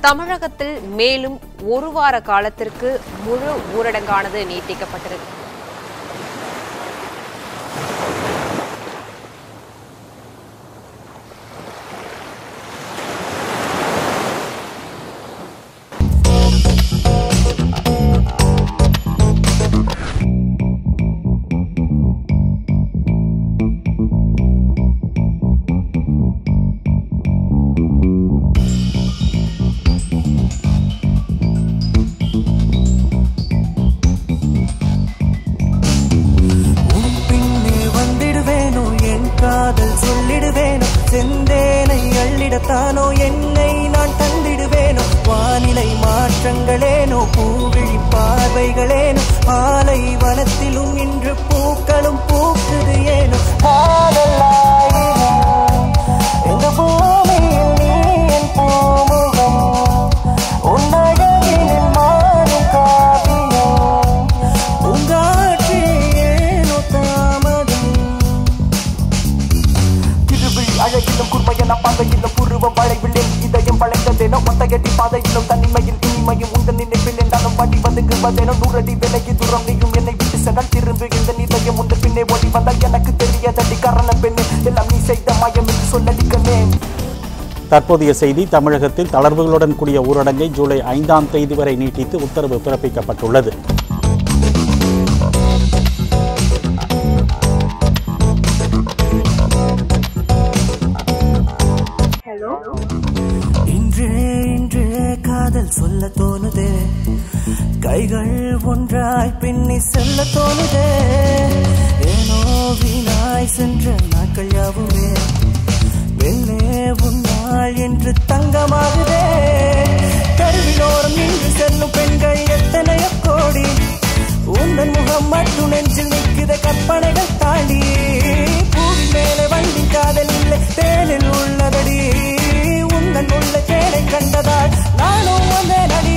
தமிழகத்தில் மேலும் ஒரு வார காலத்திற்கு முழு ஊரடங்கானது நீட்டிக்கப்பட்டிருக்கு. காதல் சொல்லிடுவேனோ, செந்தேனை அள்ளிடத்தானோ என்னை நான் தந்திடுவேனோ, வானிலை மாற்றங்களேனோ, பூவிழி பார்வைகளேனோ, ஆலை வனத்திலும் இன்று பூக்களும் பூக்குது ஏனோ, இந்த பூமியில் நீ என் பூமுகம், உன்னழகினில் மாறும் காவியம், உங்காற்றி ஏனோ தாமதம், அழகிலும் குர்மையன பாதையிலும் புருவம் வளைவில்லை, இதயம் பழைத்ததேனோ, ஒத்தையடி பாதையிலும் தனிமையில் இனிமையும் உங்கள் நினைப்பில் என்றாலும் வடி வந்துங்குவதேனோ, 100 அடி விலகி தூரம் நீயும் என்னை விட்டு சென்றால் திரும்பி இந்த நிலையம் உண்டு பின்னே ஓடி வந்தால் எனக்கு தெரியாதடி காரணம் பெண்ணே, எல்லாம் நீ செய்த மாயம் என்று சொல்லடிக்கனே. தற்போதைய செய்தி. தமிழகத்தில் தளர்வுகளுடன் கூடிய ஊரடங்கை ஜூலை 5ஆம் தேதி வரை நீட்டித்து உத்தரவு பிறப்பிக்கப்பட்டுள்ளது. இன்று காதல் சொல்ல தோணுதே, கைகள் ஒன்றாய் பின்னி செல்ல தோணுதே, ஏனோ வீணாய் சென்ற நாட்கள் யாவுமே வெள்ளே உன்னாள் என்று தங்கமாகுதே, கருவிலோரம் நின்று செல்லும் பெண்கள் எத்தனையோ கோடி, உந்தன் முகம் மட்டும் நெஞ்சில் நிற்கிற கற்பனைகள் தாண்டி, பூவி மேலே வண்டி காதல் இல்லை தேனில் உள்ளதடி, உந்தன் உள்ள தேனை கண்டதால் நானும் வந்தேன் அடி,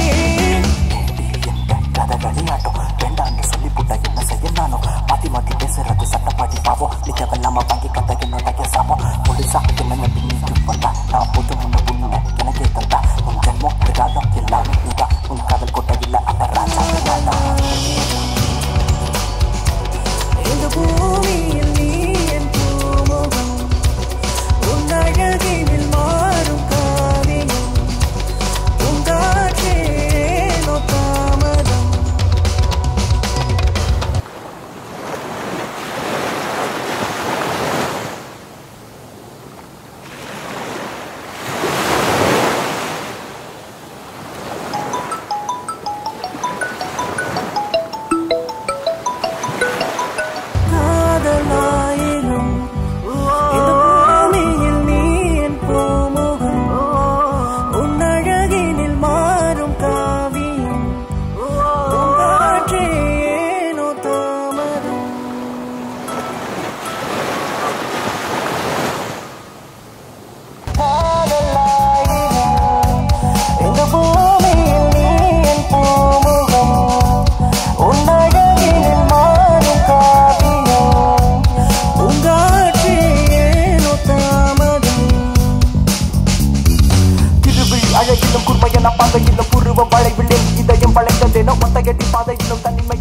கதை களியாட்டம் வேண்டான்னு சொல்லி புட்ட என்ன செய்ய நானோ, மாத்தி மாத்தி பேசுறது சட்டப்பாடி பாவம், நிக்க வெள்ளாம வாங்கி கதை என்னோட கேசாமோ, முழுசா என்ன பின்னிட்டு வந்தா நான் புது முன்ன புண்ணு எனக்கே தந்தா, உன் ஜென்மம் விடாலும் எல்லாமே நீதான், உன் காதல் கொட்ட இல்ல அந்த ராஜா இந்த பூமியில் நீ என் பூமுகம், உன் அழகினில் மாறும் காவியம், உங்காற்றேனோ தாமதம். காதல் ஆயிரம் இந்த பூமியில் நீ என் பூமுகம், உன் அழகினில் மாறும் காவியம், உங்காற்றேனோ தாமதம். காதல் ஆயிரம் இந்த பூமியில் நீ என் பூமுகம், உன் அழகினில் மாறும் காவியம், உங்காற்றேனோ தாமதம். திருவிழி அழகிலும் குர்மையன பாதையிலும் புருவம் வளைவில்லை, இதயம் பழைத்ததேனோ, ஒத்தையடி பாதையிலும் தனிமை